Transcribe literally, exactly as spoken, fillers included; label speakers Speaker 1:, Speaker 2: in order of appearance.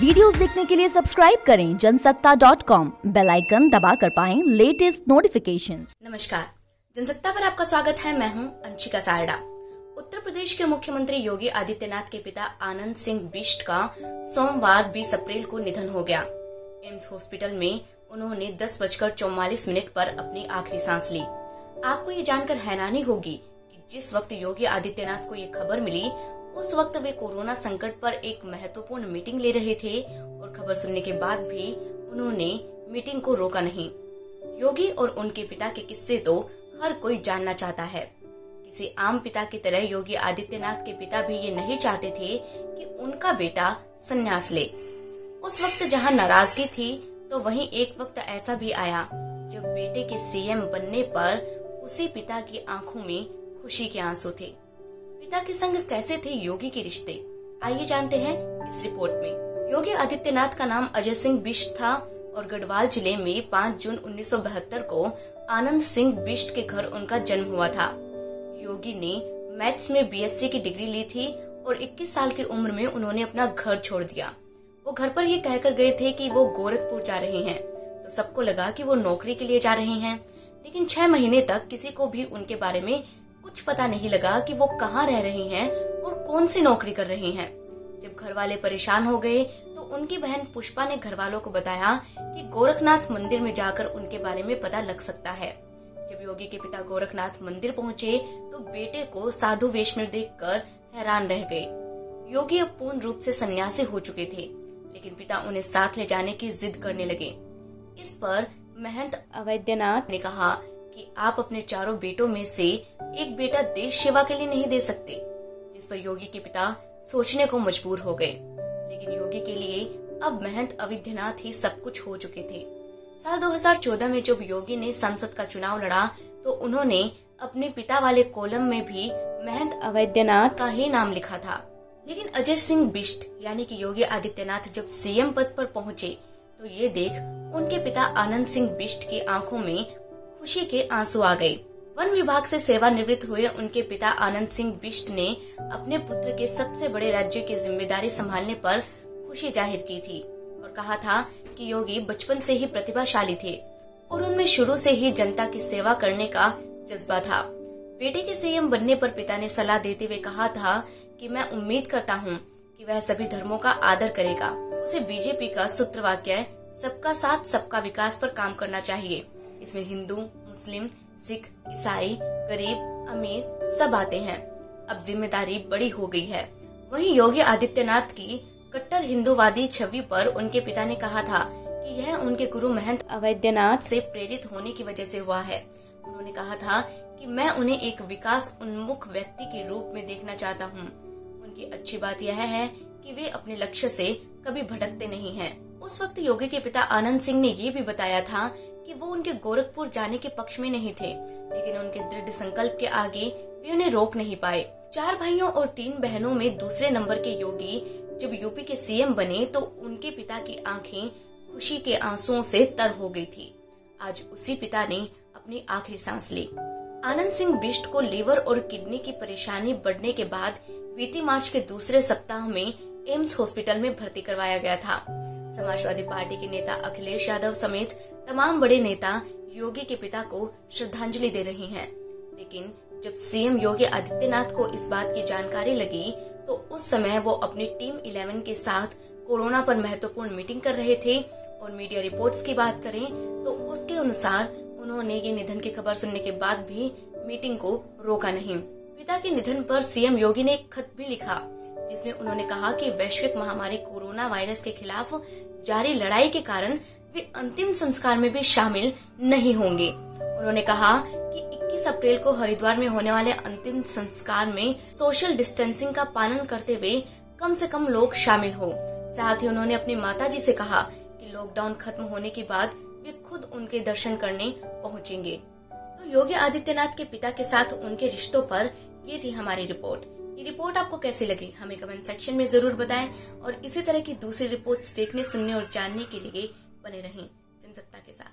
Speaker 1: Videos देखने के लिए सब्सक्राइब करें Jansatta dot com, bell icon दबाकर पाएं लेटेस्ट नोटिफिकेशंस।
Speaker 2: नमस्कार, जनसत्ता पर आपका स्वागत है। मैं हूं अंशिका सारडा। उत्तर प्रदेश के मुख्यमंत्री योगी आदित्यनाथ के पिता आनंद सिंह बिष्ट का सोमवार बीस अप्रैल को निधन हो गया। एम्स हॉस्पिटल में उन्होंने दस बजकर चौवालीस मिनट पर अपनी आखिरी सांस ली। आपको ये जानकर हैरानी होगी कि जिस वक्त योगी आदित्यनाथ को ये खबर मिली, उस वक्त वे कोरोना संकट पर एक महत्वपूर्ण मीटिंग ले रहे थे और खबर सुनने के बाद भी उन्होंने मीटिंग को रोका नहीं। योगी और उनके पिता के किस्से तो हर कोई जानना चाहता है। किसी आम पिता की तरह योगी आदित्यनाथ के पिता भी ये नहीं चाहते थे कि उनका बेटा संन्यास ले। उस वक्त जहां नाराजगी थी, तो वहीं एक वक्त ऐसा भी आया जब बेटे के सीएम बनने पर उसी पिता की आंखों में खुशी के आंसू थे। पिता के संग कैसे थे योगी के रिश्ते, आइए जानते हैं इस रिपोर्ट में। योगी आदित्यनाथ का नाम अजय सिंह बिष्ट था और गढ़वाल जिले में पाँच जून उन्नीस सौ बहत्तर को आनंद सिंह बिष्ट के घर उनका जन्म हुआ था। योगी ने मैथ्स में बीएससी की डिग्री ली थी और इक्कीस साल की उम्र में उन्होंने अपना घर छोड़ दिया। वो घर पर ये कहकर गए थे कि वो गोरखपुर जा रहे हैं, तो सबको लगा कि वो नौकरी के लिए जा रहे हैं। लेकिन छह महीने तक किसी को भी उनके बारे में कुछ पता नहीं लगा कि वो कहाँ रह रही हैं और कौन सी नौकरी कर रही हैं। जब घर वाले परेशान हो गए तो उनकी बहन पुष्पा ने घर वालों को बताया कि गोरखनाथ मंदिर में जाकर उनके बारे में पता लग सकता है। जब योगी के पिता गोरखनाथ मंदिर पहुँचे तो बेटे को साधु वेश में देखकर हैरान रह गए। योगी अब पूर्ण रूप से सन्यासी हो चुके थे, लेकिन पिता उन्हें साथ ले जाने की जिद करने लगे। इस पर महंत अवैद्यनाथ ने कहा कि आप अपने चारों बेटों में से एक बेटा देश सेवा के लिए नहीं दे सकते, जिस पर योगी के पिता सोचने को मजबूर हो गए। लेकिन योगी के लिए अब महंत अवैद्यनाथ ही सब कुछ हो चुके थे। साल दो हज़ार चौदह में जब योगी ने संसद का चुनाव लड़ा तो उन्होंने अपने पिता वाले कॉलम में भी महंत अवैद्यनाथ का ही नाम लिखा था। लेकिन अजय सिंह बिष्ट यानी कि योगी आदित्यनाथ जब सीएम पद पर पहुंचे तो ये देख उनके पिता आनंद सिंह बिष्ट की आंखों में खुशी के आंसू आ गए। वन विभाग से सेवानिवृत्त हुए उनके पिता आनंद सिंह बिष्ट ने अपने पुत्र के सबसे बड़े राज्य की जिम्मेदारी संभालने पर खुशी जाहिर की थी और कहा था कि योगी बचपन से ही प्रतिभाशाली थे और उनमें शुरू से ही जनता की सेवा करने का जज्बा था। बेटे के सीएम बनने पर पिता ने सलाह देते हुए कहा था कि मैं उम्मीद करता हूँ कि वह सभी धर्मों का आदर करेगा। उसे बीजेपी का सूत्रवाक्य सबका साथ सबका विकास पर काम करना चाहिए। इसमें हिंदू, मुस्लिम, सिख, ईसाई, गरीब, अमीर सब आते हैं। अब जिम्मेदारी बड़ी हो गई है। वहीं योगी आदित्यनाथ की कट्टर हिंदूवादी छवि पर उनके पिता ने कहा था कि यह उनके गुरु महंत अवैद्यनाथ से प्रेरित होने की वजह से हुआ है। उन्होंने कहा था कि मैं उन्हें एक विकास उन्मुख व्यक्ति के रूप में देखना चाहता हूँ। उनकी अच्छी बात यह है कि वे अपने लक्ष्य से कभी भटकते नहीं हैं। उस वक्त योगी के पिता आनंद सिंह ने ये भी बताया था कि वो उनके गोरखपुर जाने के पक्ष में नहीं थे, लेकिन उनके दृढ़ संकल्प के आगे वे उन्हें रोक नहीं पाए। चार भाइयों और तीन बहनों में दूसरे नंबर के योगी जब यूपी के सीएम बने तो उनके पिता की आंखें खुशी के आंसुओं से तर हो गई थी। आज उसी पिता ने अपनी आखिरी सांस ली। आनंद सिंह बिष्ट को लीवर और किडनी की परेशानी बढ़ने के बाद बीती मार्च के दूसरे सप्ताह में एम्स हॉस्पिटल में भर्ती करवाया गया था। समाजवादी पार्टी के नेता अखिलेश यादव समेत तमाम बड़े नेता योगी के पिता को श्रद्धांजलि दे रहे हैं। लेकिन जब सीएम योगी आदित्यनाथ को इस बात की जानकारी लगी तो उस समय वो अपनी टीम इलेवन के साथ कोरोना पर महत्वपूर्ण मीटिंग कर रहे थे और मीडिया रिपोर्ट्स की बात करें तो उसके अनुसार उन्होंने ये निधन की खबर सुनने के बाद भी मीटिंग को रोका नहीं। पिता के निधन पर सीएम योगी ने एक खत भी लिखा जिसमें उन्होंने कहा कि वैश्विक महामारी कोरोना वायरस के खिलाफ जारी लड़ाई के कारण वे अंतिम संस्कार में भी शामिल नहीं होंगे। उन्होंने कहा कि इक्कीस अप्रैल को हरिद्वार में होने वाले अंतिम संस्कार में सोशल डिस्टेंसिंग का पालन करते हुए कम से कम लोग शामिल हो। साथ ही उन्होंने अपनी माताजी से कहा कि लॉकडाउन खत्म होने के बाद वे खुद उनके दर्शन करने पहुंचेंगे। तो योगी आदित्यनाथ के पिता के साथ उनके रिश्तों पर ये थी हमारी रिपोर्ट। ये रिपोर्ट आपको कैसी लगी हमें कमेंट सेक्शन में जरूर बताएं और इसी तरह की दूसरी रिपोर्ट्स देखने, सुनने और जानने के लिए बने रहें जनसत्ता के साथ।